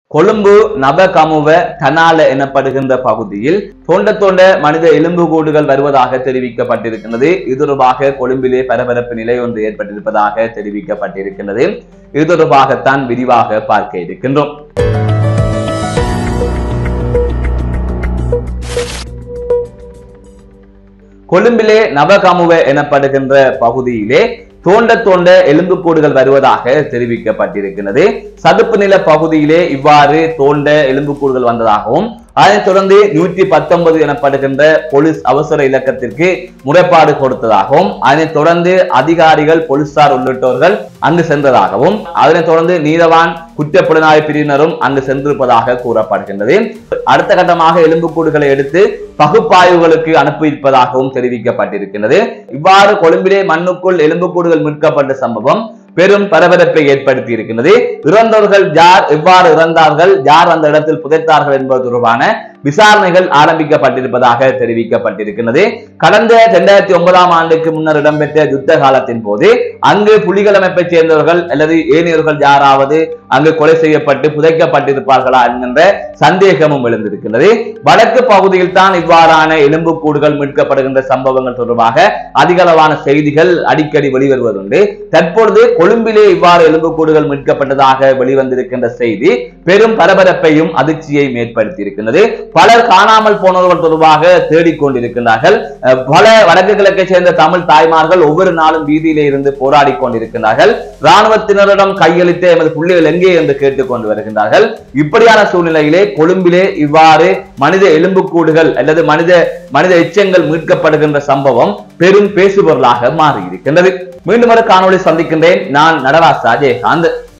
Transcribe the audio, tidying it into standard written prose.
கொழும்பு நபகமுவ தனால எனப்படுகின்ற பகுதியில் தோண்ட மனித எலும்புக்கூடுகள் வருவதாக தெரிவிக்கப்பட்டிருக்கிறது. இது தொடர்பாக கொழும்பிலே பரபரப்பு நிலை ஒன்று ஏற்பட்டிருப்பதாக தெரிவிக்கப்பட்டிருக்கிறது. இது தொடர்பாகத்தான் விரிவாக பார்க்க இருக்கின்றோம். கொழும்பிலே நபகமுவ எனப்படுகின்ற பகுதியிலே தோண்ட எலும்புக்கூடுகள் வருவதாக தெரிவிக்கப்பட்டிருக்கிறது. சதுப்பு நில பகுதியிலே இவ்வாறு தோண்ட எலும்புக்கூடுகள் வந்ததாகவும் அதனைத் தொடர்ந்து 119 எனப்படுகின்ற போலீஸ் அவசர இலக்கத்திற்கு முறைப்பாடு கொடுத்ததாகவும் அதனைத் தொடர்ந்து அதிகாரிகள் போலீசார் உள்ளிட்டோர்கள் அங்கு சென்றதாகவும் அதனைத் தொடர்ந்து நீதவான் குற்றப்புலனாய்வு பிரிவினரும் அங்கு சென்றிருப்பதாக கூறப்படுகின்றது. அடுத்த கட்டமாக எலும்புக்கூடுகளை எடுத்து பகுப்பாய்வுகளுக்கு அனுப்பியிருப்பதாகவும் தெரிவிக்கப்பட்டிருக்கிறது. இவ்வாறு கொழும்பிலே மண்ணுக்குள் எலும்புக்கூடுகள் மீட்கப்பட்ட சம்பவம் பெரும் பரபரப்பை ஏற்படுத்தி இருக்கின்றது. இறந்தவர்கள் யார், எவ்வாறு இறந்தார்கள், யார் அந்த இடத்தில் புதைத்தார்கள் என்பது தொடர்பான விசாரணைகள் ஆரம்பிக்கப்பட்டிருப்பதாக தெரிவிக்கப்பட்டிருக்கிறது. கடந்த 2009ஆம் ஆண்டுக்கு முன்னர் இடம்பெற்ற யுத்த காலத்தின் போது அங்கு புலிகள் அமைப்பை சேர்ந்தவர்கள் அல்லது ஏனையவர்கள் யாராவது அங்கு கொலை செய்யப்பட்டு புதைக்கப்பட்டிருப்பார்களா என்கின்ற சந்தேகமும் எழுந்திருக்கிறது. வடக்கு பகுதியில் தான் இவ்வாறான எலும்புக்கூடுகள் மீட்கப்படுகின்ற சம்பவங்கள் தொடர்பாக அதிகளவான செய்திகள் அடிக்கடி வெளிவருவதுண்டு. தற்பொழுது கொழும்பிலே இவ்வாறு எலும்புக்கூடுகள் மீட்கப்பட்டதாக வெளிவந்திருக்கின்ற செய்தி பெரும் பரபரப்பையும் அதிர்ச்சியையும் ஏற்படுத்தி இருக்கின்றது. பலர் காணாமல் போனவர்கள் தொடர்பாக தேடிக்கொண்டிருக்கிறார்கள். பல வடக்கு கிழக்கை சேர்ந்த தமிழ் தாய்மார்கள் ஒவ்வொரு நாளும் வீதியிலே இருந்து போராடி கொண்டிருக்கிறார்கள். இராணுவத்தினரிடம் கையளித்த எமது புள்ளிகள் எங்கே என்று கேட்டுக்கொண்டு வருகின்றார்கள். இப்படியான சூழ்நிலையிலே கொழும்பிலே இவ்வாறு மனித எலும்புக்கூடுகள் அல்லது மனித எச்சங்கள் மீட்கப்படுகின்ற சம்பவம் பெரும் பேசுபொருளாக மாறி இருக்கின்றது. மீண்டும் ஒரு காணொளி சந்திக்கின்றேன். நான் நடராஜ் ஜெயகாந்த்.